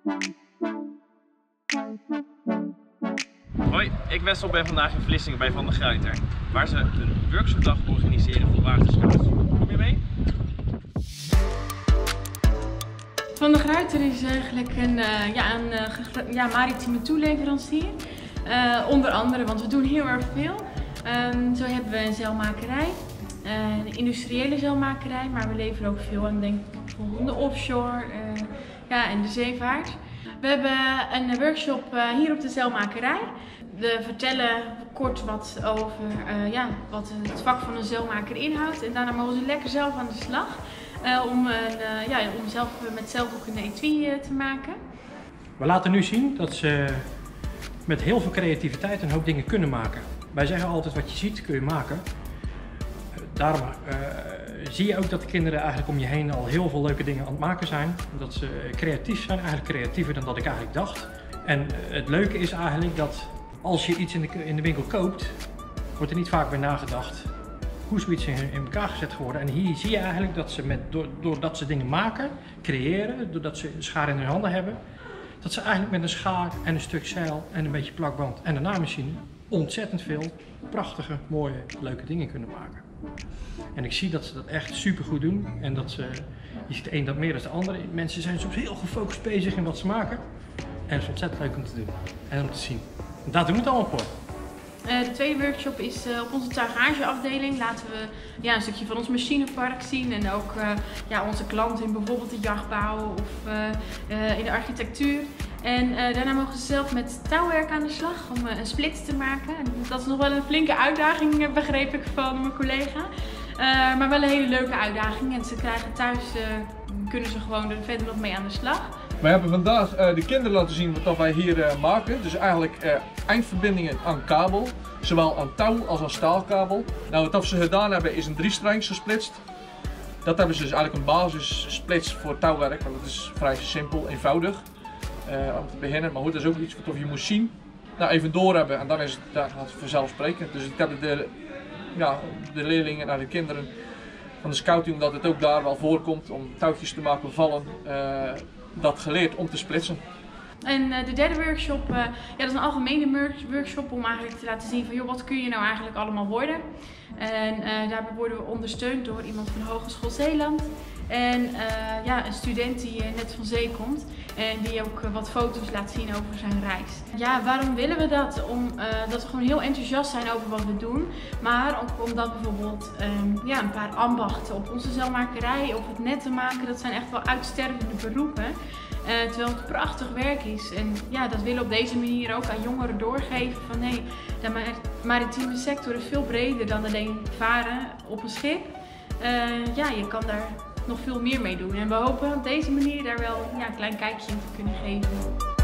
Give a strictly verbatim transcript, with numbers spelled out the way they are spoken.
Hoi, ik Wessel ben vandaag in Vlissingen bij Van der Gruyter, waar ze een workshopdag organiseren voor waterscouts. Kom je mee? Van der Gruyter is eigenlijk een, uh, ja, een uh, ja, maritieme toeleverancier. Uh, onder andere, want we doen heel erg veel. Um, zo hebben we een zeilmakerij, uh, een industriële zeilmakerij, maar we leveren ook veel aan, denk ik, bijvoorbeeld de offshore uh, ja, en de zeevaart. We hebben een workshop uh, hier op de zeilmakerij. We vertellen kort wat over uh, ja, wat het vak van een zeilmaker inhoudt en daarna mogen ze lekker zelf aan de slag. Uh, om, uh, ja, om zelf met zeilboek een etui uh, te maken. We laten nu zien dat ze met heel veel creativiteit een hoop dingen kunnen maken. Wij zeggen altijd wat je ziet kun je maken. Uh, daarom uh, zie je ook dat de kinderen eigenlijk om je heen al heel veel leuke dingen aan het maken zijn. Dat ze creatief zijn, eigenlijk creatiever dan dat ik eigenlijk dacht. En uh, het leuke is eigenlijk dat als je iets in de, in de winkel koopt, wordt er niet vaak bij nagedacht hoe zoiets in, in elkaar gezet geworden. En hier zie je eigenlijk dat ze, met, doordat ze dingen maken, creëren, doordat ze een schaar in hun handen hebben, dat ze eigenlijk met een schaar en een stuk zeil en een beetje plakband en een naaimachine ontzettend veel prachtige, mooie, leuke dingen kunnen maken. En ik zie dat ze dat echt super goed doen en dat ze, je ziet de een dat meer dan de ander. Mensen zijn soms heel gefocust bezig in wat ze maken en het is ontzettend leuk om te doen en om te zien. En daar doen we het allemaal voor. Uh, de tweede workshop is uh, op onze tuigageafdeling. Laten we ja, een stukje van ons machinepark zien en ook uh, ja, onze klanten in bijvoorbeeld de jachtbouw of uh, uh, in de architectuur. En uh, daarna mogen ze zelf met touwwerk aan de slag om uh, een splits te maken. En dat is nog wel een flinke uitdaging, begreep ik van mijn collega. Uh, maar wel een hele leuke uitdaging en ze krijgen thuis, uh, kunnen ze gewoon er verder nog mee aan de slag. Wij hebben vandaag uh, de kinderen laten zien wat wij hier uh, maken. Dus eigenlijk uh, eindverbindingen aan kabel, zowel aan touw als aan staalkabel. Nou, wat ze gedaan hebben is een driestrengs gesplitst. Dat hebben ze dus eigenlijk een basissplits voor touwwerk, want dat is vrij simpel, eenvoudig uh, om te beginnen. Maar goed, dat is ook iets wat je moet zien. Nou, even door hebben en dan is het, daar gaat het vanzelfsprekend. Dus ik heb de, ja, de leerlingen en de kinderen van de scouting, omdat het ook daar wel voorkomt om touwtjes te maken vallen. Uh, dat geleerd om te splitsen. En uh, de derde workshop, uh, ja, dat is een algemene workshop om eigenlijk te laten zien van joh, wat kun je nou eigenlijk allemaal worden. En uh, daarbij worden we ondersteund door iemand van de Hogeschool Zeeland en uh, ja, een student die uh, net van zee komt en die ook uh, wat foto's laat zien over zijn reis. Ja, waarom willen we dat? Omdat uh, we gewoon heel enthousiast zijn over wat we doen, maar ook omdat bijvoorbeeld um, ja, een paar ambachten op onze zeilmakerij of het netten maken, dat zijn echt wel uitstervende beroepen. Uh, terwijl het prachtig werk is en ja, dat willen we op deze manier ook aan jongeren doorgeven van hey, de maritieme sector is veel breder dan alleen varen op een schip. Uh, ja, je kan daar nog veel meer mee doen en we hopen op deze manier daar wel ja, een klein kijkje in te kunnen geven.